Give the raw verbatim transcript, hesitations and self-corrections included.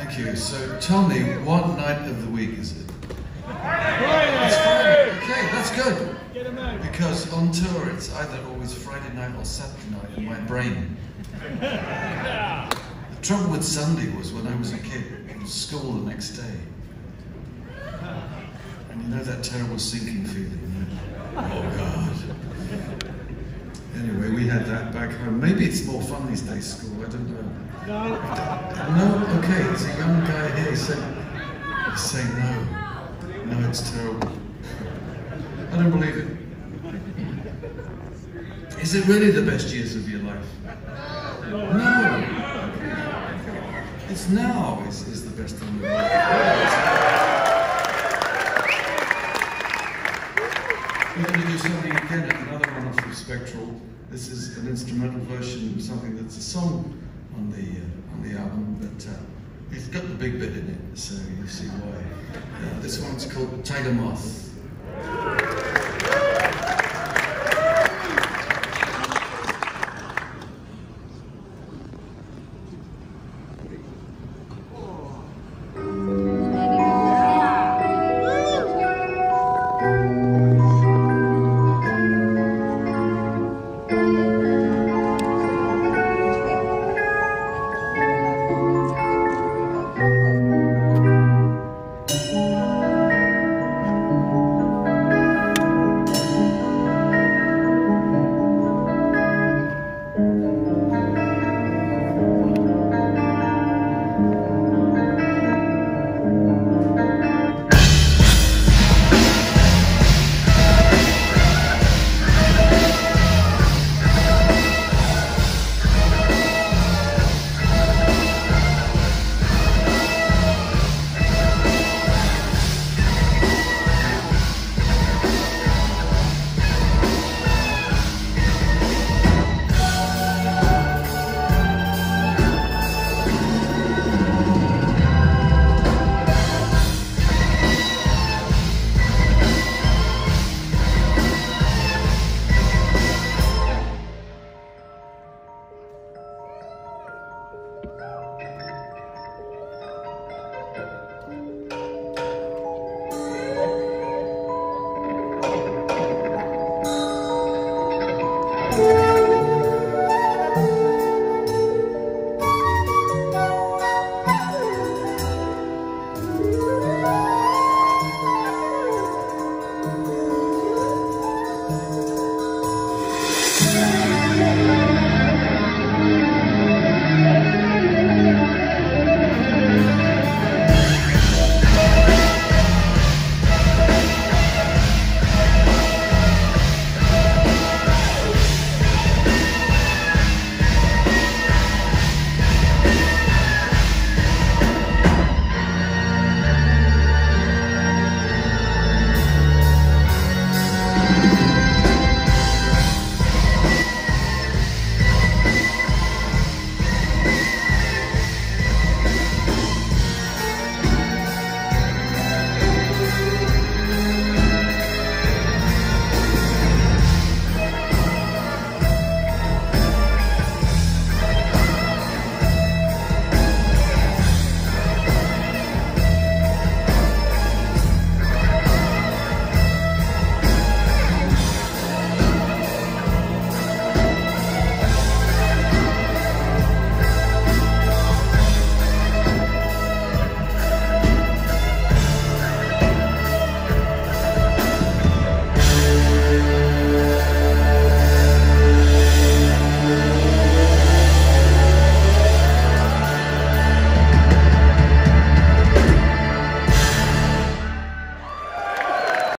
Thank you. So tell me, what night of the week is it? It's Friday. Okay, that's good. Because on tour it's either always Friday night or Saturday night in my brain. The trouble with Sunday was when I was a kid, it was school the next day. And you know that terrible sinking feeling? Oh God. Anyway, we had that back home. Maybe it's more fun these days, school, I don't know. No. No? Okay, there's a young guy here, he's saying, he's saying no. No, it's terrible. I don't believe it. Is it really the best years of your life? No. It's now is, is the best time of your life. We're going to do something again, another one of the Spectral. This is an instrumental version of something that's a song on the uh, on the album, but uh, it's got the big bit in it, so you see why. Uh, this one's called Tiger Moth.